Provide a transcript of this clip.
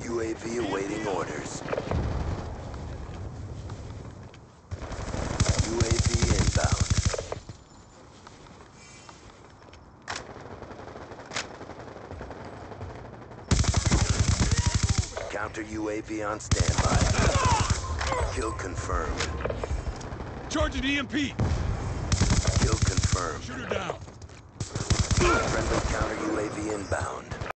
UAV awaiting orders. UAV inbound. Counter UAV on standby. Kill confirmed. Charging EMP! Kill confirmed. Shoot her down! Friendly counter UAV inbound.